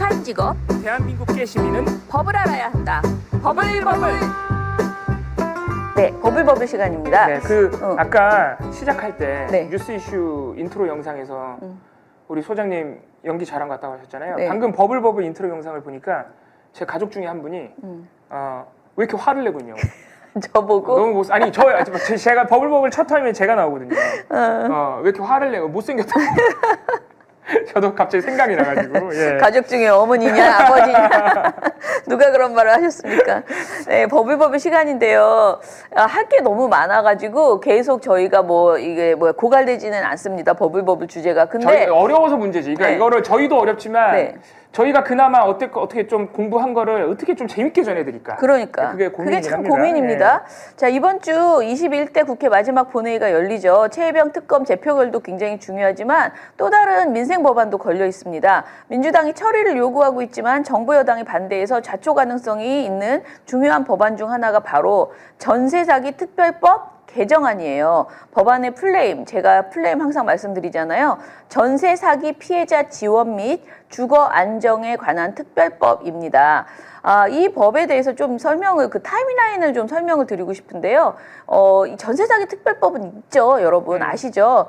한 직업 대한민국의 시민은 법을 알아야 한다. 버블. 네, 버블 시간입니다. 네, 아까 시작할 때 네. 뉴스 이슈 인트로 영상에서 우리 소장님 연기 잘한 것 같다고 하셨잖아요. 네. 방금 버블 인트로 영상을 보니까 제 가족 중에 한 분이 왜 이렇게 화를 내고 있냐고. 저보고 너무 아니 제가 버블 첫 타임에 제가 나오거든요. 왜 이렇게 화를 내고 못생겼다고. 저도 갑자기 생각이 나가지고. 예. 가족 중에 어머니냐 아버지냐 누가 그런 말을 하셨습니까? 네, 버블 시간인데요. 할 게 너무 많아가지고 계속 저희가 고갈되지는 않습니다. 버블 주제가. 근데 어려워서 문제지. 그러니까 네. 이거를 저희도 어렵지만 네. 저희가 그나마 어떻게 좀 공부한 거를 어떻게 좀 재밌게 전해드릴까. 그러니까 그게 참 합니다. 고민입니다. 자, 이번 주 21대 국회 마지막 본회의가 열리죠. 최혜병 특검 재표결도 굉장히 중요하지만 또 다른 민생 법안도 걸려 있습니다. 민주당이 처리를 요구하고 있지만 정부 여당이 반대해서 좌초 가능성이 있는 중요한 법안 중 하나가 바로 전세 사기 특별법 개정안이에요. 법안의 플레임, 제가 플레임 항상 말씀드리잖아요. 전세 사기 피해자 지원 및 주거 안정에 관한 특별법입니다. 이 법에 대해서 좀 타임라인을 좀 설명을 드리고 싶은데요. 이 전세 사기 특별법은 있죠, 여러분 아시죠?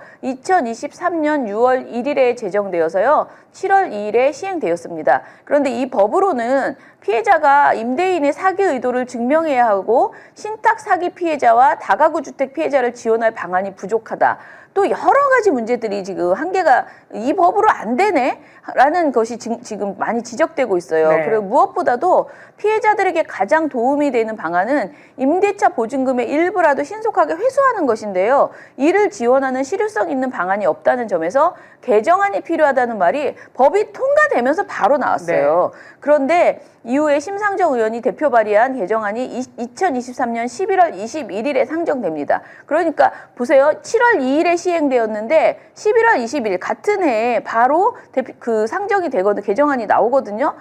2023년 6월 1일에 제정되어서요. 7월 2일에 시행되었습니다. 그런데 이 법으로는 피해자가 임대인의 사기 의도를 증명해야 하고 신탁 사기 피해자와 다가구 주택 피해자를 지원할 방안이 부족하다. 또 여러 가지 문제들이 지금 한계가 이 법으로 안 되네? 라는 것이 지금 많이 지적되고 있어요. 네. 그리고 무엇보다도 피해자들에게 가장 도움이 되는 방안은 임대차 보증금의 일부라도 신속하게 회수하는 것인데요. 이를 지원하는 실효성 있는 방안이 없다는 점에서 개정안이 필요하다는 말이 법이 통과되면서 바로 나왔어요. 네. 그런데 이후에 심상정 의원이 대표 발의한 개정안이 2023년 11월 21일에 상정됩니다. 그러니까 보세요. 7월 2일에 시행되었는데 11월 20일 같은 해에 바로 상정이 되거든요. 개정안이 나오거든요.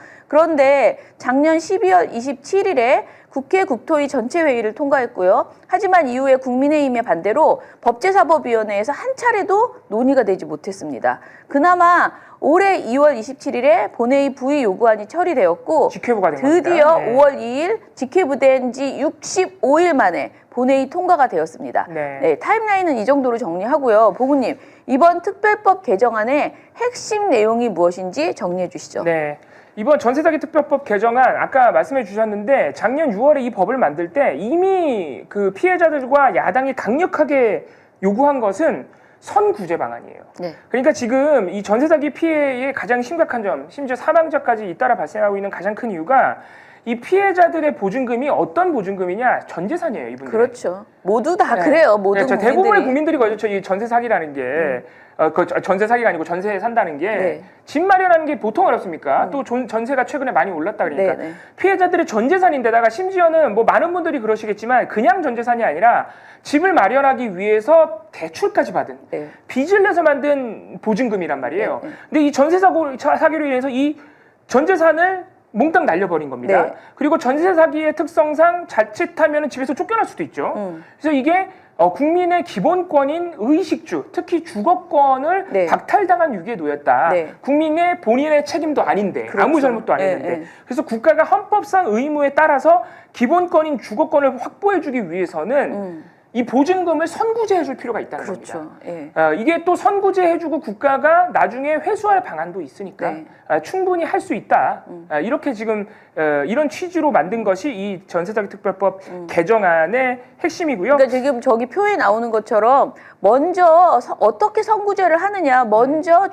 그런데 작년 12월 27일에 국회 국토위 전체 회의를 통과했고요. 하지만 이후에 국민의힘의 반대로 법제사법위원회에서 한 차례도 논의가 되지 못했습니다. 그나마 올해 2월 27일에 본회의 부의 요구안이 처리되었고 직회부가 된 드디어 겁니다. 네. 5월 2일 직회부된 지 65일 만에 본회의 통과가 되었습니다. 네. 타임라인은 이 정도로 정리하고요. 보구님, 이번 특별법 개정안의 핵심 내용이 무엇인지 정리해 주시죠. 네. 이번 전세사기 특별법 개정안 아까 말씀해 주셨는데 작년 6월에 이 법을 만들 때 이미 그 피해자들과 야당이 강력하게 요구한 것은 선구제 방안이에요. 네. 그러니까 지금 이 전세사기 피해의 가장 심각한 점, 심지어 사망자까지 잇따라 발생하고 있는 가장 큰 이유가 이 피해자들의 보증금이 어떤 보증금이냐? 전재산이에요, 이분들. 그렇죠. 모두 다 네. 그래요. 모든 네, 국민들이. 대부분의 국민들이 거죠. 이 전세 사기라는 게 전세 사기가 아니고 전세에 산다는 게 집 마련하는 게 보통 어렵습니까? 또 전세가 최근에 많이 올랐다 그러니까 피해자들의 전 재산인데다가 심지어는 뭐 많은 분들이 그러시겠지만 그냥 전 재산이 아니라 집을 마련하기 위해서 대출까지 받은 빚을 내서 만든 보증금이란 말이에요. 근데 이 전세 사기로 인해서 이 전 재산을 몽땅 날려버린 겁니다. 그리고 전세 사기의 특성상 자칫하면 집에서 쫓겨날 수도 있죠. 그래서 이게 국민의 기본권인 의식주, 특히 주거권을 박탈당한 위기에 놓였다. 국민의 본인의 책임도 아닌데 아무 잘못도 안 했는데 그래서 국가가 헌법상 의무에 따라서 기본권인 주거권을 확보해주기 위해서는 이 보증금을 선구제해줄 필요가 있다는 겁니다. 이게 또 선구제해주고 국가가 나중에 회수할 방안도 있으니까 충분히 할 수 있다. 이렇게 지금 이런 취지로 만든 것이 이 전세사기 특별법 개정안의 핵심이고요. 그러니까 지금 저기 표에 나오는 것처럼 먼저 어떻게 선구제를 하느냐, 먼저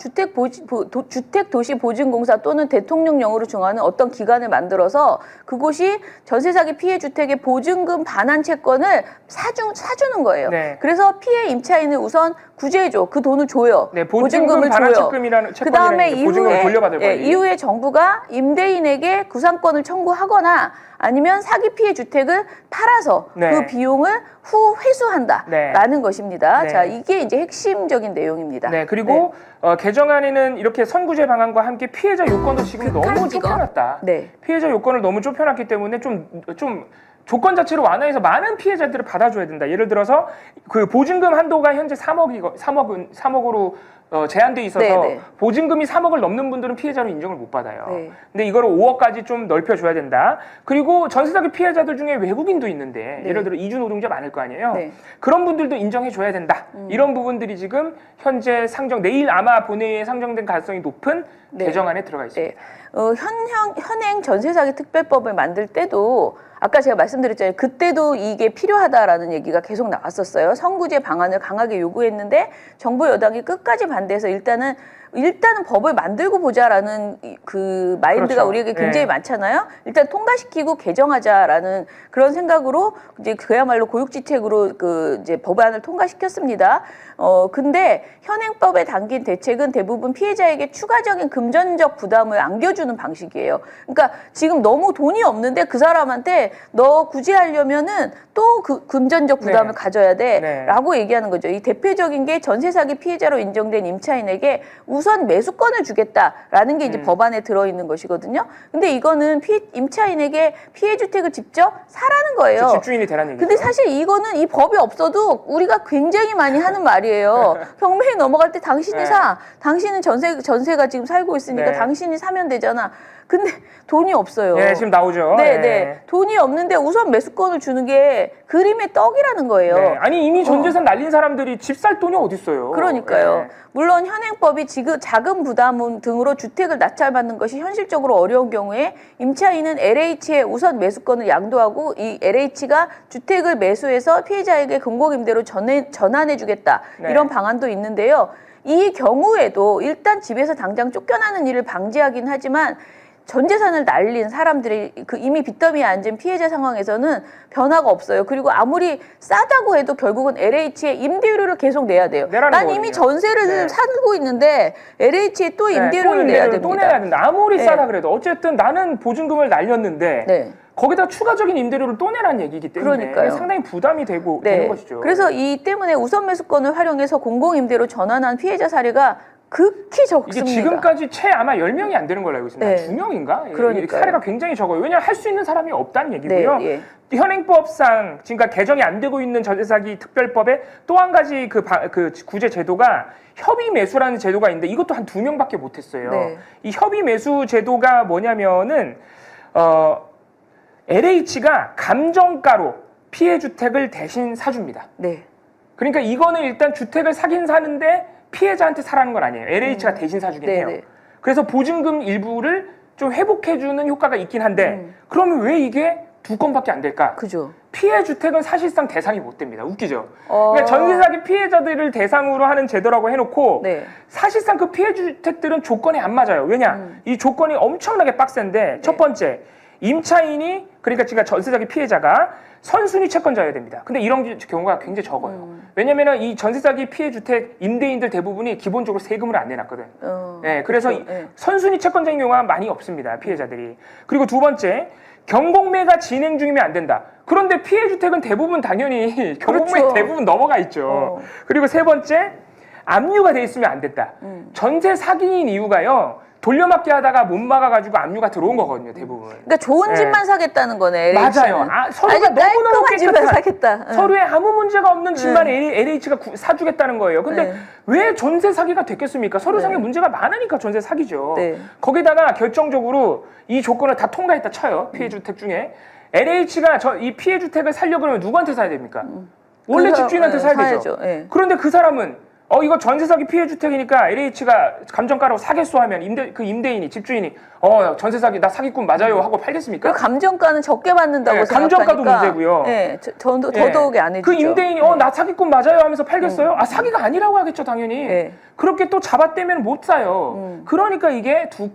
주택도시보증공사 또는 대통령령으로 정하는 어떤 기관을 만들어서 그곳이 전세사기 피해 주택의 보증금 반환 채권을 사주는 거예요. 그래서 피해 임차인을 우선 구제해줘. 그 돈을 줘요. 보증금 반환 채권이라는 그다음에 보증금을 돌려받을 거예요. 이후에 정부가 임대인에게 구상권을 청구하거나 아니면 사기 피해 주택을 팔아서 그 비용을 후 회수한다라는 것입니다. 자, 이게 이제 핵심적인 내용입니다. 그리고 개정안에는 이렇게 선구제 방안과 함께 피해자 요건도 지금 너무 좁혀놨다. 피해자 요건을 너무 좁혀놨기 때문에 좀 조건 자체를 완화해서 많은 피해자들을 받아줘야 된다. 예를 들어서 그 보증금 한도가 현재 3억으로 제한돼 있어서 네네. 보증금이 3억을 넘는 분들은 피해자로 인정을 못 받아요. 네. 근데 이거를 5억까지 좀 넓혀줘야 된다. 그리고 전세 사기 피해자들 중에 외국인도 있는데 네. 예를 들어 이주 노동자 많을 거 아니에요. 네. 그런 분들도 인정해줘야 된다. 이런 부분들이 지금 현재 내일 아마 본회의에 상정된 가능성이 높은 네. 개정안에 들어가 있습니다. 네. 현행 전세 사기 특별법을 만들 때도 아까 제가 말씀드렸잖아요. 그때도 이게 필요하다라는 얘기가 계속 나왔었어요. 선구제 방안을 강하게 요구했는데 정부 여당이 끝까지 반대해서 일단은 법을 만들고 보자라는 그 마인드가 그렇죠. 우리에게 굉장히 네. 많잖아요. 일단 통과시키고 개정하자라는 그런 생각으로 이제 그야말로 고육지책으로 그 이제 법안을 통과시켰습니다. 근데 현행법에 담긴 대책은 대부분 피해자에게 추가적인 금전적 부담을 안겨주는 방식이에요. 그러니까 지금 너무 돈이 없는데 그 사람한테 너 구제하려면은 또 그 금전적 부담을 네. 가져야 돼라고 네. 얘기하는 거죠. 이 대표적인 게 전세 사기 피해자로 인정된 임차인에게 우선 매수권을 주겠다라는 게 이제 법안에 들어있는 것이거든요. 근데 이거는 임차인에게 피해 주택을 직접 사라는 거예요. 집주인이 되라는 얘기죠. 근데 사실 이거는 이 법이 없어도 우리가 굉장히 많이 하는 말이에요. 경매에 넘어갈 때 당신이 네. 사. 당신은 전세가 지금 살고 있으니까 네. 당신이 사면 되잖아. 근데 돈이 없어요. 네, 지금 나오죠. 네, 네. 네. 돈이 없는데 우선 매수권을 주는 게 그림의 떡이라는 거예요. 네. 아니 이미 전 재산 날린 사람들이 집 살 돈이 어디 있어요? 그러니까요. 네. 물론 현행법이 자금 부담 등으로 주택을 낙찰받는 것이 현실적으로 어려운 경우에 임차인은 LH에 우선 매수권을 양도하고 이 LH가 주택을 매수해서 피해자에게 공공임대로 전환해주겠다. 네. 이런 방안도 있는데요. 이 경우에도 일단 집에서 당장 쫓겨나는 일을 방지하긴 하지만 전 재산을 날린 사람들이 그 이미 빚더미에 앉은 피해자 상황에서는 변화가 없어요. 그리고 아무리 싸다고 해도 결국은 LH에 임대료를 계속 내야 돼요. 내라는 난 거거든요. 이미 전세를 네. 살고 있는데 LH에 또 임대료를 내야 됩니다. 또 내야 된다. 아무리 네. 싸다 그래도 어쨌든 나는 보증금을 날렸는데 네. 거기다 추가적인 임대료를 또 내라는 얘기이기 때문에 그러니까요. 상당히 부담이 되는 것이죠. 그래서 이 때문에 우선 매수권을 활용해서 공공임대로 전환한 피해자 사례가 극히 적습니다. 이게 지금까지 채 아마 10명이 안 되는 걸로 알고 있습니다. 네. 2명인가? 그러니까요. 사례가 굉장히 적어요. 왜냐하면 할 수 있는 사람이 없다는 얘기고요. 네, 현행법상 그러니까 개정이 안 되고 있는 전세사기 특별법에 또 한 가지 그 구제 제도가 협의 매수라는 제도가 있는데 이것도 한 2명밖에 못했어요. 네. 이 협의 매수 제도가 뭐냐면은 LH가 감정가로 피해 주택을 대신 사줍니다. 네. 그러니까 이거는 일단 주택을 사긴 사는데 피해자한테 사라는 건 아니에요. LH가 대신 사주긴 해요. 네네. 그래서 보증금 일부를 좀 회복해주는 효과가 있긴 한데 그러면 왜 이게 2건밖에 안 될까? 그죠. 피해 주택은 사실상 대상이 못 됩니다. 웃기죠? 그러니까 전세 사기 피해자들을 대상으로 하는 제도라고 해놓고 네. 사실상 그 피해 주택들은 조건이 안 맞아요. 왜냐? 이 조건이 엄청나게 빡센데 첫 번째 임차인이 그러니까 지금 전세 사기 피해자가 선순위 채권자여야 됩니다. 근데 이런 경우가 굉장히 적어요. 왜냐면은 이 전세 사기 피해 주택 임대인들 대부분이 기본적으로 세금을 안 내놨거든. 네, 그래서 그렇죠. 네. 선순위 채권자인 경우가 많이 없습니다. 피해자들이. 그리고 두 번째 경공매가 진행 중이면 안 된다. 그런데 피해 주택은 대부분 당연히 경공매 그렇죠. 대부분 넘어가 있죠. 그리고 세 번째 압류가 돼 있으면 안 된다. 전세 사기인 이유가요. 돌려막기 하다가 못 막아가지고 압류가 들어온 거거든요, 대부분. 그러니까 좋은 집만 사겠다는 거네. 맞아요. 서류가 너무너무 깔끔한 집을 깨끗한 사겠다. 서류에 아무 문제가 없는 집만 LH가 사주겠다는 거예요. 근데 왜 전세 사기가 됐겠습니까? 서류상에 문제가 많으니까 전세 사기죠. 네. 거기다가 결정적으로 이 조건을 다 통과했다 쳐요. 피해 주택 중에. LH가 이 피해 주택을 살려고 그러면 누구한테 사야 됩니까? 원래 집주인한테 사야 되죠. 네. 그런데 그 사람은 이거 전세 사기 피해 주택이니까 LH가 감정가로 사겠소 하면 임대인이 집주인이 전세 사기 나 사기꾼 맞아요 하고 팔겠습니까? 그 감정가는 적게 받는다고 네, 생각하니까 감정가도 문제고요. 네, 더더욱이 안 해주죠. 그 임대인이 나 사기꾼 맞아요 하면서 팔겠어요? 아 사기가 아니라고 하겠죠 당연히. 네. 그렇게 또 잡아떼면 못 사요. 그러니까 이게 두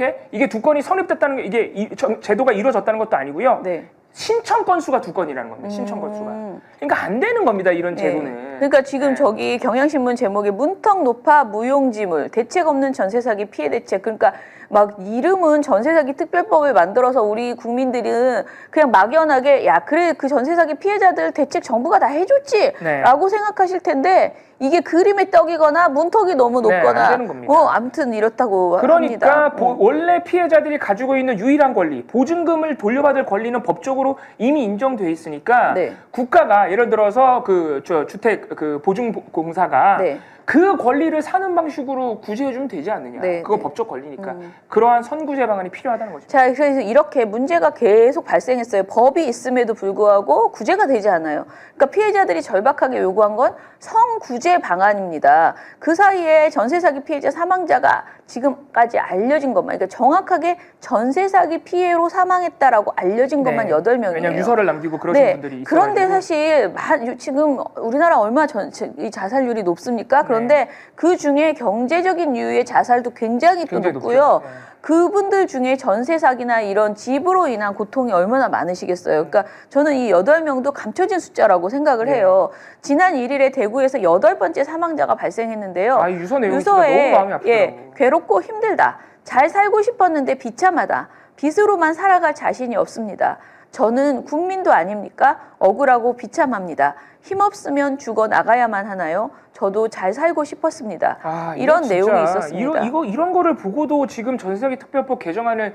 건이 성립됐다는 게 이게 제도가 이루어졌다는 것도 아니고요. 네. 신청 건수가 2건이라는 겁니다. 신청 건수가. 그러니까 안 되는 겁니다. 이런 제도는. 그러니까 지금 저기 경향신문 제목에 문턱 높아 무용지물 대책 없는 전세 사기 피해 대책. 그러니까 막 이름은 전세 사기 특별법을 만들어서 우리 국민들은 그냥 막연하게 야 그래 그 전세 사기 피해자들 대책 정부가 다 해줬지라고 생각하실 텐데 이게 그림의 떡이거나 문턱이 너무 높거나 안 되는 겁니다. 아무튼 이렇다고 그러니까 합니다. 원래 피해자들이 가지고 있는 유일한 권리, 보증금을 돌려받을 권리는 법적으로 이미 인정돼 있으니까 국가가 예를 들어서 주택 보증공사가 그 권리를 사는 방식으로 구제해주면 되지 않느냐. 네, 그거 네. 법적 권리니까 그러한 선구제 방안이 필요하다는 거죠. 자, 그래서 이렇게 문제가 계속 발생했어요. 법이 있음에도 불구하고 구제가 되지 않아요. 그러니까 피해자들이 절박하게 요구한 건 성구제 방안입니다. 그 사이에 전세 사기 피해자 사망자가 지금까지 알려진 것만, 그러니까 정확하게 전세 사기 피해로 사망했다라고 알려진 것만 8명이에요. 왜냐면 유서를 남기고 그러신 분들이 있어요. 그런데 사실 지금 우리나라 얼마 이 자살률이 높습니까? 그런데 그 중에 경제적인 이유의 자살도 굉장히 또 높고요. 그분들 중에 전세 사기나 이런 집으로 인한 고통이 얼마나 많으시겠어요. 그러니까 저는 이 8명도 감춰진 숫자라고 생각을 해요. 지난 1일에 대구에서 8번째 사망자가 발생했는데요. 아, 유서 내용이 진짜 너무 마음이 아프더라고요. 괴롭고 힘들다. 잘 살고 싶었는데 비참하다. 빚으로만 살아갈 자신이 없습니다. 저는 국민도 아닙니까? 억울하고 비참합니다. 힘없으면 죽어 나가야만 하나요? 저도 잘 살고 싶었습니다. 이런 내용이 있었습니다. 이런 거를 보고도 지금 전세사기 특별법 개정안을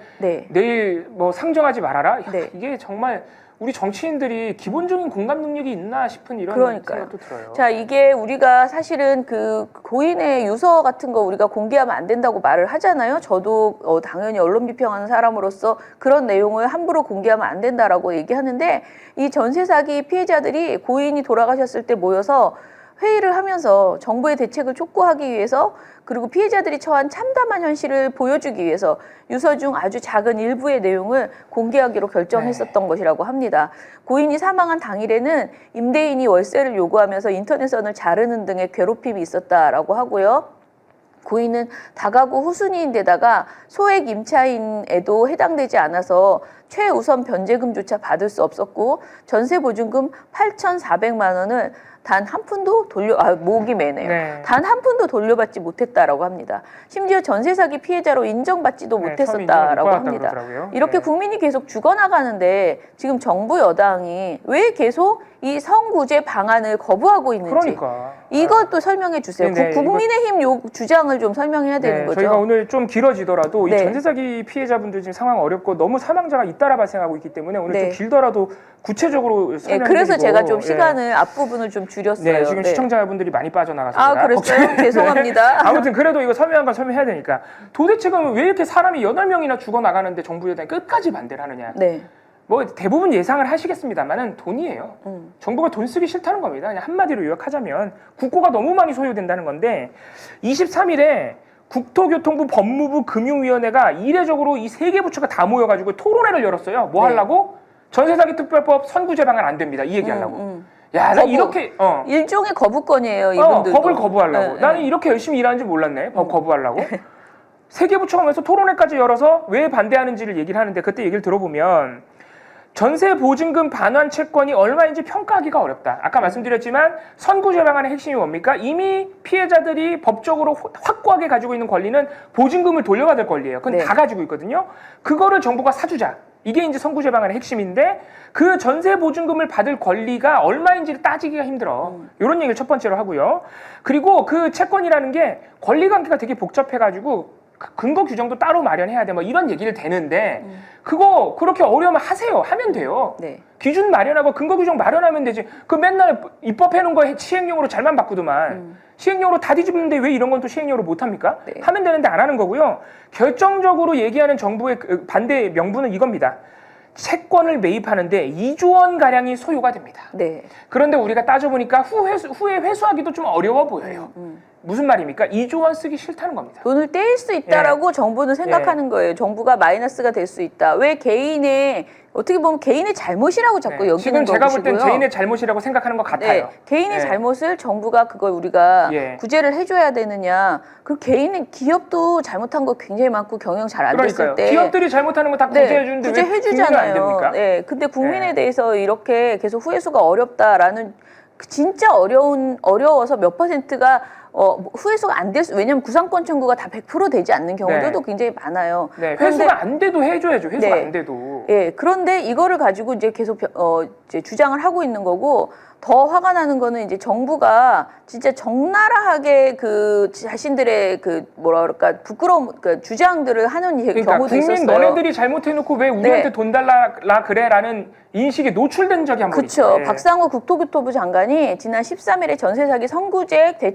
내일 뭐 상정하지 말아라? 이게 정말 우리 정치인들이 기본적인 공감 능력이 있나 싶은 이런 생각도 들어요. 자, 이게 우리가 사실은 그 고인의 유서 같은 거 우리가 공개하면 안 된다고 말을 하잖아요. 저도 당연히 언론 비평하는 사람으로서 그런 내용을 함부로 공개하면 안 된다라고 얘기하는데, 이 전세 사기 피해자들이 고인이 돌아가셨을 때 모여서 회의를 하면서 정부의 대책을 촉구하기 위해서, 그리고 피해자들이 처한 참담한 현실을 보여주기 위해서 유서 중 아주 작은 일부의 내용을 공개하기로 결정했었던 것이라고 합니다. 고인이 사망한 당일에는 임대인이 월세를 요구하면서 인터넷선을 자르는 등의 괴롭힘이 있었다라고 하고요. 고인은 다가구 후순위인데다가 소액 임차인에도 해당되지 않아서 최우선 변제금조차 받을 수 없었고, 전세보증금 8,400만 원을 단 한 푼도 목이 매네요. 단 한 푼도 돌려받지 못했다라고 합니다. 심지어 전세 사기 피해자로 인정받지도 못했었다라고 합니다. 이렇게 국민이 계속 죽어나가는데 지금 정부 여당이 왜 계속 이 성구제 방안을 거부하고 있는지, 이것도 설명해 주세요. 국민의힘 주장을 좀 설명해야 되는 거죠. 저희가 오늘 좀 길어지더라도 이 전세 사기 피해자분들 지금 상황 어렵고 너무 사망자가 잇따라 발생하고 있기 때문에 오늘 좀 길더라도 구체적으로 설명해 드리고, 그래서 제가 좀 시간을 앞부분을 좀 줄였어요. 지금 시청자분들이 많이 빠져나가서 그랬어요? 죄송합니다. 아무튼 그래도 이거 설명한 건 설명해야 되니까, 도대체 그럼 왜 이렇게 사람이 8명이나 죽어나가는데 정부 여당이 끝까지 반대를 하느냐. 뭐 대부분 예상을 하시겠습니다만은 돈이에요. 정부가 돈 쓰기 싫다는 겁니다. 그냥 한마디로 요약하자면 국고가 너무 많이 소요된다는 건데, 23일에 국토교통부, 법무부, 금융위원회가 이례적으로 이 3개 부처가 다 모여가지고 토론회를 열었어요. 뭐 하려고? 전세사기 특별법 선구제 방안 안 됩니다. 이 얘기하려고. 야, 나 이렇게 일종의 거부권이에요, 이분들도. 법을 거부하려고. 나는 이렇게 열심히 일하는지 몰랐네. 법 거부하려고. 3개 부처가 모여서 토론회까지 열어서 왜 반대하는지를 얘기를 하는데, 그때 얘기를 들어보면 전세 보증금 반환 채권이 얼마인지 평가하기가 어렵다. 아까 말씀드렸지만 선구제 방안의 핵심이 뭡니까? 이미 피해자들이 법적으로 확고하게 가지고 있는 권리는 보증금을 돌려받을 권리예요. 그건 다 가지고 있거든요. 그거를 정부가 사주자. 이게 이제 선구제 방안의 핵심인데, 그 전세 보증금을 받을 권리가 얼마인지를 따지기가 힘들어. 이런 얘기를 첫 번째로 하고요. 그리고 그 채권이라는 게 권리관계가 되게 복잡해가지고 근거 규정도 따로 마련해야 돼. 뭐 이런 얘기를 되는데, 그거 그렇게 어려우면 하세요. 하면 돼요. 기준 마련하고 근거 규정 마련하면 되지. 그 맨날 입법해놓은 거 시행령으로 잘만 바꾸더만. 시행령으로 다 뒤집는데 왜 이런 건 또 시행령으로 못합니까? 하면 되는데 안 하는 거고요. 결정적으로 얘기하는 정부의 반대 명분은 이겁니다. 채권을 매입하는데 2조 원 가량이 소요가 됩니다. 그런데 우리가 따져보니까 후에 회수하기도 좀 어려워 보여요. 무슨 말입니까? 2조 원 쓰기 싫다는 겁니다. 돈을 떼일 수 있다라고 정부는 생각하는 거예요. 정부가 마이너스가 될 수 있다. 왜 개인의, 어떻게 보면 개인의 잘못이라고 자꾸 여기는 지금 제가 볼 땐 개인의 잘못이라고 생각하는 것 같아요. 개인의 잘못을 정부가 그걸 우리가 구제를 해줘야 되느냐. 그 개인의 기업도 잘못한 거 굉장히 많고 경영 잘 안 됐을 때 기업들이 잘못하는 거 다 구제해주는데 왜 국민은 안 됩니까? 근데 국민에 대해서 이렇게 계속 후회수가 어렵다라는, 진짜 어려워서 몇 %가 후회수가 안 될 수, 왜냐면 구상권 청구가 다 100% 되지 않는 경우들도 굉장히 많아요. 회수가 안 돼도 해줘야죠. 회수가 안 돼도. 그런데 이거를 가지고 이제 계속 이제 주장을 하고 있는 거고, 더 화가 나는 거는 이제 정부가 진짜 적나라하게 그 자신들의 그 뭐라 그럴까 부끄러운 그 주장들을 하는 경우도 국민 있었어요. 너네들이 잘못해놓고 왜 우리한테 돈 달라 그래라는 인식이 노출된 적이 한 번 있어요. 박상우 국토교통부 장관이 지난 13일에 전세 사기 선구제 대책에 대한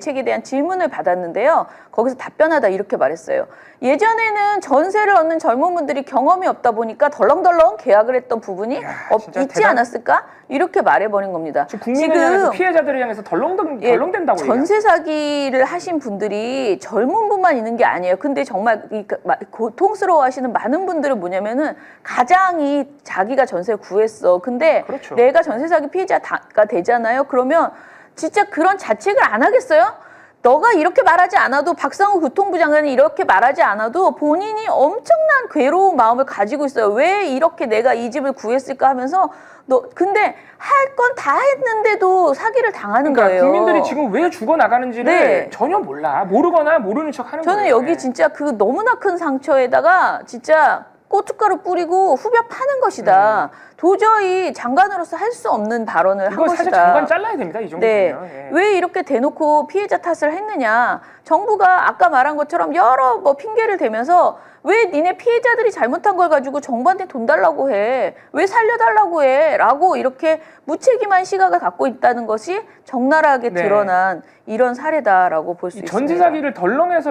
질문을 받았는데요. 거기서 답변하다 이렇게 말했어요. 예전에는 전세를 얻는 젊은 분들이 경험이 없다 보니까 덜렁덜렁 계약을 했던 부분이 있지 않았을까? 이렇게 말해버린 겁니다. 국민을 향해서 피해자들을 향해서 덜렁댄다고 전세 사기를 하신 분들이 젊은 분만 있는 게 아니에요. 근데 정말 고통스러워하시는 많은 분들은 뭐냐면은 가장이 자기가 전세를 구했어. 근데 그렇죠. 내가 전세 사기 피해자가 되잖아요. 그러면 진짜 그런 자책을 안 하겠어요? 너가 이렇게 말하지 않아도 박상우 교통부 장관이 이렇게 말하지 않아도 본인이 엄청난 괴로운 마음을 가지고 있어요. 왜 이렇게 내가 이 집을 구했을까 하면서 근데 할 건 다 했는데도 사기를 당하는 거예요. 국민들이 지금 왜 죽어나가는지를 전혀 몰라. 모르거나 모르는 척 하는 거예요. 저는 여기 진짜 그 너무나 큰 상처에다가 진짜 고춧가루 뿌리고 후벼 파는 것이다. 도저히 장관으로서 할 수 없는 발언을 한 것이다. 사실 장관 잘라야 됩니다. 이 정도면. 왜 이렇게 대놓고 피해자 탓을 했느냐. 정부가 아까 말한 것처럼 여러 핑계를 대면서 왜 니네 피해자들이 잘못한 걸 가지고 정부한테 돈 달라고 해. 왜 살려달라고 해. 라고 이렇게 무책임한 시각을 갖고 있다는 것이 적나라하게 드러난 이런 사례다라고 볼 수 있습니다. 전세 사기를 덜렁해서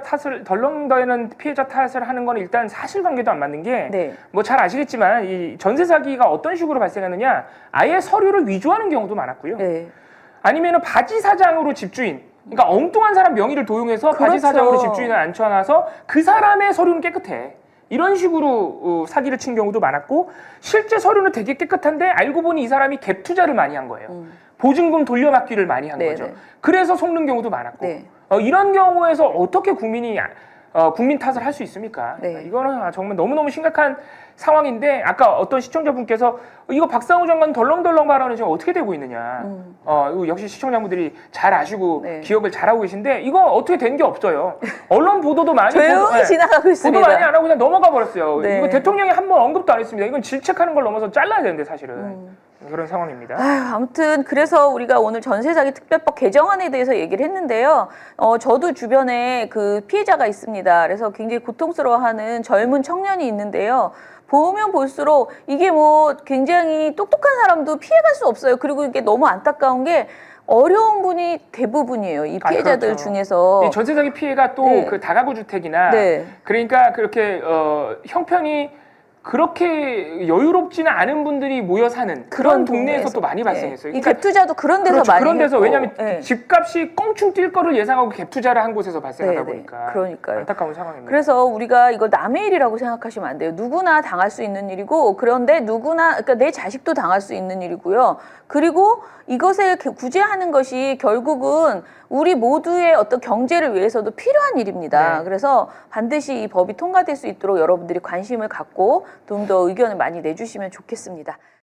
덜렁대는 피해자 탓을 하는 건 일단 사실관계도 안 맞는 게 뭐 잘 아시겠지만 이 전세 사기가 어떤 식으로 발생하느냐 아예 서류를 위조하는 경우도 많았고요. 아니면은 바지 사장으로 집주인 그러니까 엉뚱한 사람 명의를 도용해서 바지 사장으로 집주인을 앉혀놔서 그 사람의 서류는 깨끗해. 이런 식으로 사기를 친 경우도 많았고 실제 서류는 되게 깨끗한데 알고 보니 이 사람이 갭 투자를 많이 한 거예요. 보증금 돌려막기를 많이 한 거죠. 그래서 속는 경우도 많았고 이런 경우에서 어떻게 국민 탓을 할 수 있습니까? 이거는 정말 너무너무 심각한 상황인데 아까 어떤 시청자분께서 이거 박상우 장관 덜렁덜렁 발언은 지금 어떻게 되고 있느냐. 이거 역시 시청자분들이 잘 아시고 기억을 잘하고 계신데 이거 어떻게 된 게 없어요. 언론 보도도 많이 조용히 지나가고 있습니다. 보도 많이 안 하고 그냥 넘어가 버렸어요. 이거 대통령이 한 번 언급도 안 했습니다. 이건 질책하는 걸 넘어서 잘라야 되는데 사실은. 그런 상황입니다. 아무튼 그래서 우리가 오늘 전세사기 특별법 개정안에 대해서 얘기를 했는데요. 저도 주변에 그 피해자가 있습니다. 그래서 굉장히 고통스러워하는 젊은 청년이 있는데요. 보면 볼수록 이게 뭐 굉장히 똑똑한 사람도 피해갈 수 없어요. 그리고 이게 너무 안타까운 게 어려운 분이 대부분이에요. 이 피해자들 중에서. 이 전세 사기 피해가 또 그 다가구 주택이나 그러니까 그렇게 형편이 그렇게 여유롭지는 않은 분들이 모여 사는 그런 동네에서 또 많이 발생했어요. 이 갭 투자도 그런 데서 많이 그런 데서 했고. 왜냐하면 집값이 껑충 뛸 거를 예상하고 갭 투자를 한 곳에서 발생하다 보니까 그러니까요. 안타까운 상황입니다. 그래서 우리가 이걸 남의 일이라고 생각하시면 안 돼요. 누구나 당할 수 있는 일이고 그런데 그러니까 내 자식도 당할 수 있는 일이고요. 그리고 이것을 구제하는 것이 결국은 우리 모두의 어떤 경제를 위해서도 필요한 일입니다. 그래서 반드시 이 법이 통과될 수 있도록 여러분들이 관심을 갖고 좀 더 의견을 많이 내주시면 좋겠습니다.